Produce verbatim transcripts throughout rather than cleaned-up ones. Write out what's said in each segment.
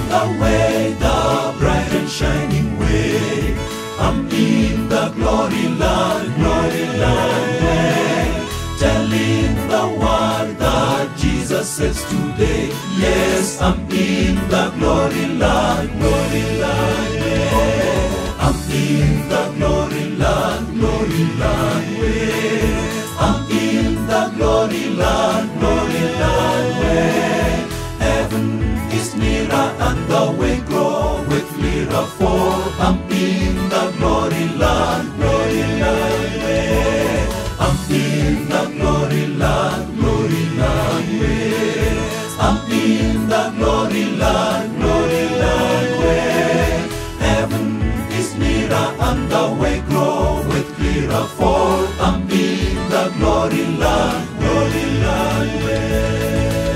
the way, the bright and shining way. I'm in the glory land, glory land way. Telling the world that Jesus saves today. Yes, I'm in the glory land, glory land way. I'm in the glory land, glory land way. I'm in the glory land, glory land way. Heaven is nearer and the way groweth clearer, for I'm in the glory land, glory land way. I'm in the glory land, glory land way. I'm in the glory land, glory land way. Heaven is nearer and the way groweth clearer, for I'm in the glory land, glory land way.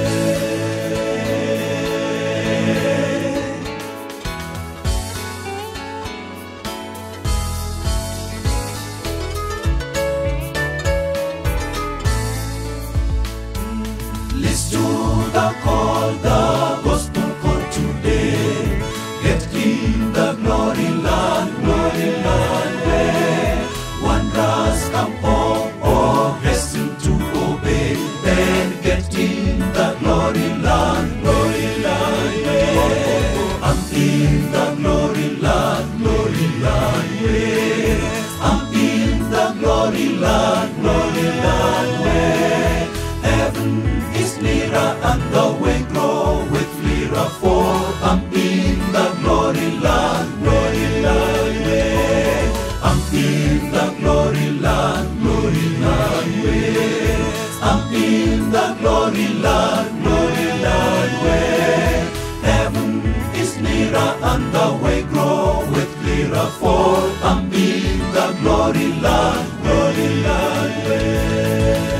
Listen to the call, the gospel call today. Get in the glory land, glory land way. Wanderers come home, oh, hasten to obey. Then get in the glory land, glory land way. I'm in the glory land, glory land way. I'm in the glory land, glory land way. Heaven is nearer and the way groweth clearer, for I'm in the glory land, glory land way. I'm in the glory land, glory land way. I'm in the glory land, glory land way. Heaven is nearer and the way groweth clearer, for I'm in the glory land, glory land way.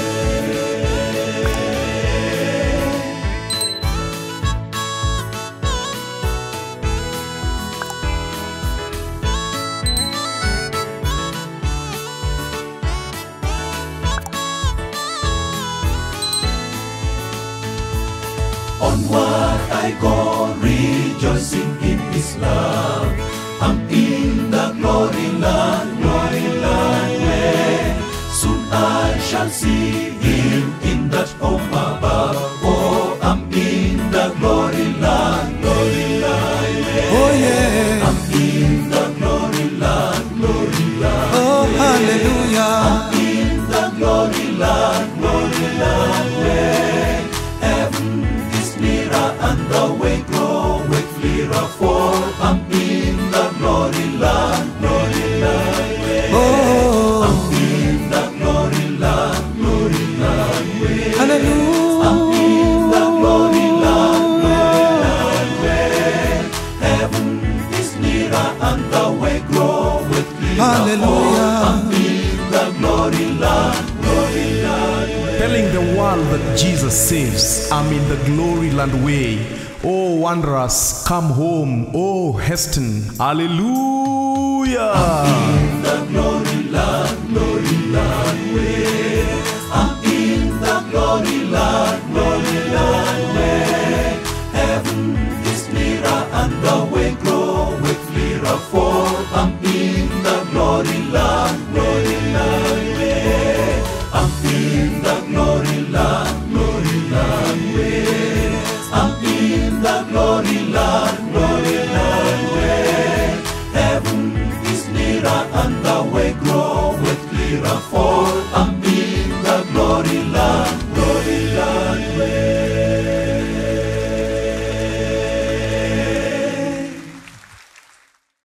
Onward I go, rejoicing in His love. I'm in the glory land, glory land way. Soon I shall see Him in that home above. Oh, I'm in the glory land, glory land way. Oh yeah, I'm in the glory land, glory land oh way. hallelujah. I'm in the glory land, glory land way. Heaven is nearer and the way groweth clearer, for I'm in the glory land, glory land way. Oh, I'm in the glory land, glory land way. hallelujah. I'm in the glory land, glory land way. Heaven is nearer and the way groweth clearer, Hallelujah. for I'm in the glory land, glory land way. Telling the world that Jesus saves, I'm in the glory land way. Oh, wanderers, come home. Oh, hasten. Hallelujah. I'm in the glory land, glory land way. I'm in the glory land, glory land way. Heaven is nearer and the way groweth clearer, for I'm in the glory land, glory land way. I'm in the glory land, glory land way. I'm in the glory land.